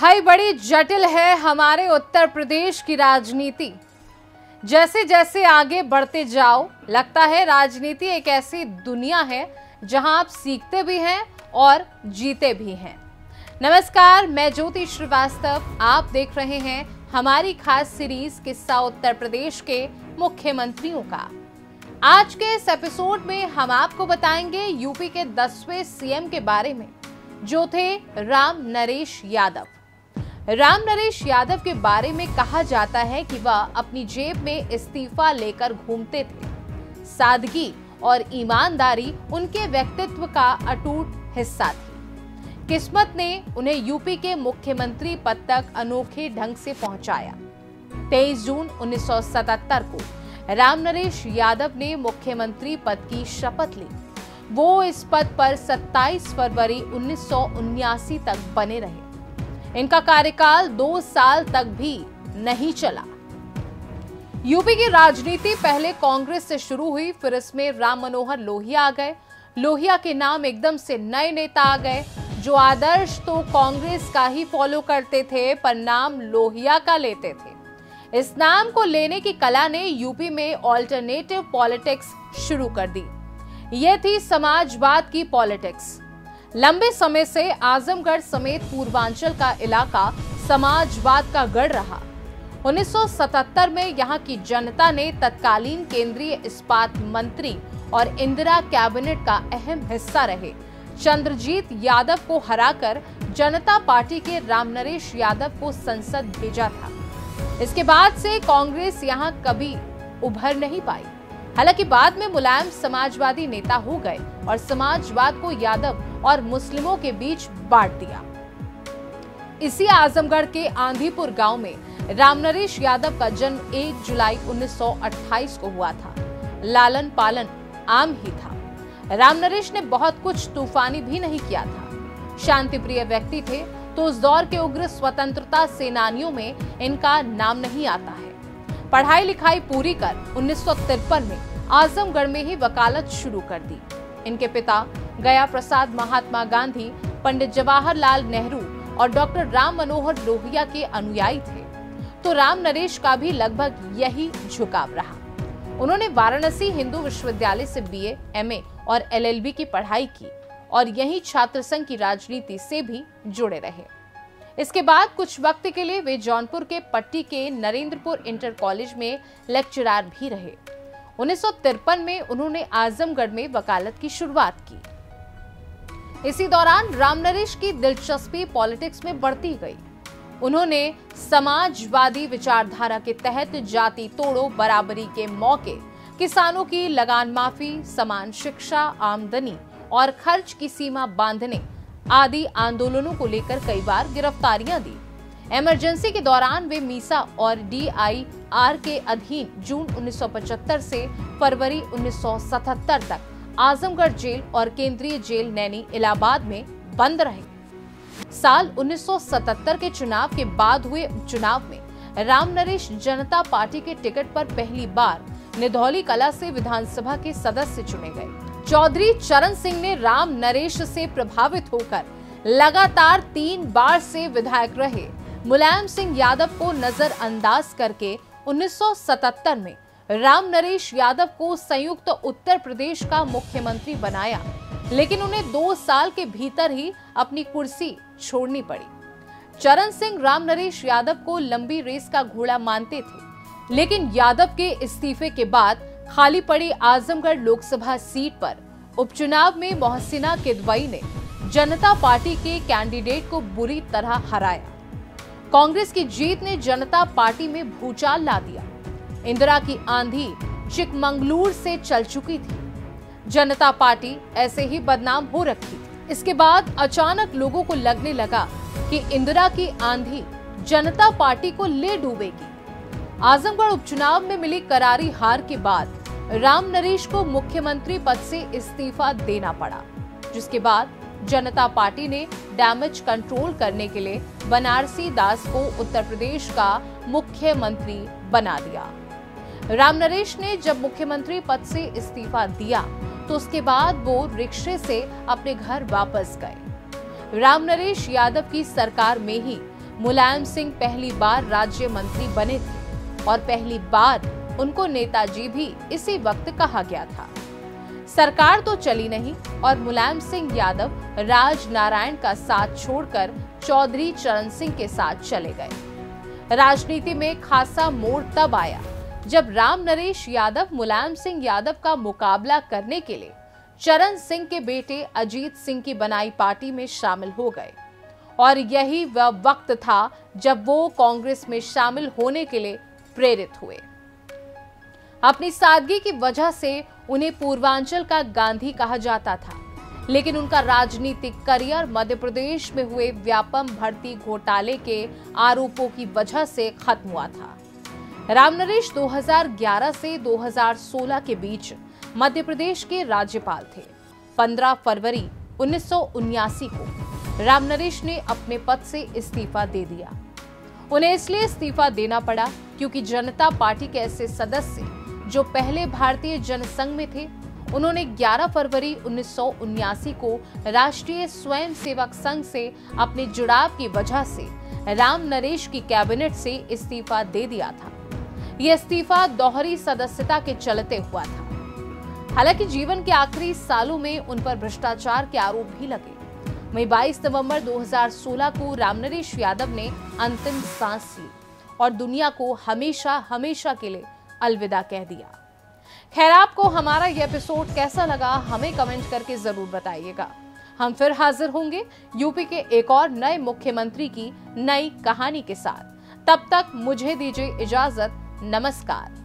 भाई बड़ी जटिल है हमारे उत्तर प्रदेश की राजनीति। जैसे जैसे आगे बढ़ते जाओ लगता है राजनीति एक ऐसी दुनिया है जहां आप सीखते भी हैं और जीते भी हैं। नमस्कार, मैं ज्योति श्रीवास्तव। आप देख रहे हैं हमारी खास सीरीज किस्सा उत्तर प्रदेश के मुख्यमंत्रियों का। आज के इस एपिसोड में हम आपको बताएंगे यूपी के 10वें सीएम के बारे में, जो थे राम नरेश यादव। राम नरेश यादव के बारे में कहा जाता है कि वह अपनी जेब में इस्तीफा लेकर घूमते थे। सादगी और ईमानदारी उनके व्यक्तित्व का अटूट हिस्सा थी। किस्मत ने उन्हें यूपी के मुख्यमंत्री पद तक अनोखे ढंग से पहुंचाया। 23 जून 1977 को राम नरेश यादव ने मुख्यमंत्री पद की शपथ ली। वो इस पद पर 27 फरवरी 1979 तक बने रहे। इनका कार्यकाल 2 साल तक भी नहीं चला। यूपी की राजनीति पहले कांग्रेस से शुरू हुई, फिर इसमें राम मनोहर लोहिया आ गए। लोहिया के नाम एकदम से नए नेता आ गए जो आदर्श तो कांग्रेस का ही फॉलो करते थे, पर नाम लोहिया का लेते थे। इस नाम को लेने की कला ने यूपी में ऑल्टरनेटिव पॉलिटिक्स शुरू कर दी। यह थी समाजवाद की पॉलिटिक्स। लंबे समय से आजमगढ़ समेत पूर्वांचल का इलाका समाजवाद का गढ़ रहा। 1977 में यहां की जनता ने तत्कालीन केंद्रीय इस्पात मंत्री और इंदिरा कैबिनेट का अहम हिस्सा रहे चंद्रजीत यादव को हराकर जनता पार्टी के राम नरेश यादव को संसद भेजा था। इसके बाद से कांग्रेस यहां कभी उभर नहीं पाई। हालांकि बाद में मुलायम समाजवादी नेता हो गए और समाजवाद को यादव और मुस्लिमों के बीच बांट दिया। इसी आजमगढ़ के आंधीपुर गांव में राम नरेश यादव का जन्म 1 जुलाई 1928 को हुआ था। लालन पालन आम ही था। राम नरेश ने बहुत कुछ तूफानी भी नहीं किया था। शांति प्रिय व्यक्ति थे, तो उस दौर के उग्र स्वतंत्रता सेनानियों में इनका नाम नहीं आता है। पढ़ाई लिखाई पूरी कर 1953 में आजमगढ़ में ही वकालत शुरू कर दी। इनके पिता गया प्रसाद महात्मा गांधी, पंडित जवाहरलाल नेहरू और डॉक्टर राम मनोहर लोहिया के अनुयायी थे, तो राम नरेश का भी लगभग यही झुकाव रहा। उन्होंने वाराणसी हिंदू विश्वविद्यालय से बीए, एमए और एलएलबी की पढ़ाई की और यही छात्र संघ की राजनीति से भी जुड़े रहे। इसके बाद कुछ वक्त के लिए वे जौनपुर के पट्टी के नरेंद्रपुर इंटर कॉलेज में लेक्चरर भी रहे। 1953 में उन्होंने आजमगढ़ में वकालत की शुरुआत की। इसी दौरान राम नरेश की दिलचस्पी पॉलिटिक्स में बढ़ती गई। उन्होंने समाजवादी विचारधारा के तहत जाति तोड़ो, बराबरी के मौके, किसानों की लगान माफी, समान शिक्षा, आमदनी और खर्च की सीमा बांधने आदि आंदोलनों को लेकर कई बार गिरफ्तारियां दी। इमरजेंसी के दौरान वे मीसा और डीआईआर के अधीन जून 1975 से फरवरी 1977 तक आजमगढ़ जेल और केंद्रीय जेल नैनी इलाहाबाद में बंद रहे। साल 1977 के चुनाव के बाद हुए उपचुनाव में राम नरेश जनता पार्टी के टिकट पर पहली बार निधौली कला से विधानसभा के सदस्य चुने गए। चौधरी चरण सिंह ने राम नरेश से प्रभावित होकर लगातार 3 बार से विधायक रहे मुलायम सिंह यादव को नजरअंदाज करके 1977 में राम नरेश यादव को संयुक्त उत्तर प्रदेश का मुख्यमंत्री बनाया, लेकिन उन्हें 2 साल के भीतर ही अपनी कुर्सी छोड़नी पड़ी। चरण सिंह राम नरेश यादव को लंबी रेस का घोड़ा मानते थे, लेकिन यादव के इस्तीफे के बाद खाली पड़ी आजमगढ़ लोकसभा सीट पर उपचुनाव में मोहसिना किदवई ने जनता पार्टी के कैंडिडेट को बुरी तरह हराया। कांग्रेस की जीत ने जनता पार्टी में भूचाल ला दिया। इंदिरा की आंधी चिकमंगलूर से चल चुकी थी। जनता पार्टी ऐसे ही बदनाम हो रखी थी। इसके बाद अचानक लोगों को लगने लगा कि इंदिरा की आंधी जनता पार्टी को ले डूबेगी। आजमगढ़ उपचुनाव में मिली करारी हार के बाद राम नरेश को मुख्यमंत्री पद से इस्तीफा देना पड़ा, जिसके बाद जनता पार्टी ने डैमेज कंट्रोल करने के लिए बनारसी दास को उत्तर प्रदेश का मुख्यमंत्री बना दिया। राम नरेश ने जब मुख्यमंत्री पद से इस्तीफा दिया तो उसके बाद वो रिक्शे से अपने घर वापस गए। राम नरेश यादव की सरकार में ही मुलायम सिंह पहली बार राज्य मंत्री बने थे और पहली बार उनको नेताजी भी इसी वक्त कहा गया था। सरकार तो चली नहीं और मुलायम सिंह यादव राजनारायण का साथ छोड़कर चौधरी चरण सिंह के साथ चले गए। राजनीति में खासा मोड़ तब आया जब राम नरेश यादव मुलायम सिंह यादव का मुकाबला करने के लिए चरण सिंह के बेटे अजीत सिंह की बनाई पार्टी में शामिल हो गए और यही वह वक्त था जब वो कांग्रेस में शामिल होने के लिए प्रेरित हुए। अपनी सादगी की वजह से उन्हें पूर्वांचल का गांधी कहा जाता था, लेकिन उनका राजनीतिक करियर मध्य प्रदेश में हुए व्यापम भर्ती घोटाले के आरोपों की वजह से खत्म हुआ था। राम नरेश 2011 से 2016 के बीच मध्य प्रदेश के राज्यपाल थे। 15 फरवरी 1979 को राम नरेश ने अपने पद से इस्तीफा दे दिया। उन्हें इसलिए इस्तीफा देना पड़ा क्योंकि जनता पार्टी के ऐसे सदस्य जो पहले भारतीय जनसंघ में थे, उन्होंने 11 फरवरी 1979 को राष्ट्रीय स्वयंसेवक संघ से अपने जुड़ाव की वजह से राम नरेश की कैबिनेट से इस्तीफा दे दिया था। यह इस्तीफा दोहरी सदस्यता के चलते हुआ था। हालांकि जीवन के आखिरी सालों में उन पर भ्रष्टाचार के आरोप भी लगे। वहीं 22 नवंबर 2016 को राम नरेश यादव ने अंतिम सांस ली और दुनिया को हमेशा हमेशा के लिए अलविदा कह दिया। खैर, आपको हमारा यह एपिसोड कैसा लगा हमें कमेंट करके जरूर बताइएगा। हम फिर हाजिर होंगे यूपी के एक और नए मुख्यमंत्री की नई कहानी के साथ। तब तक मुझे दीजिए इजाजत। नमस्कार।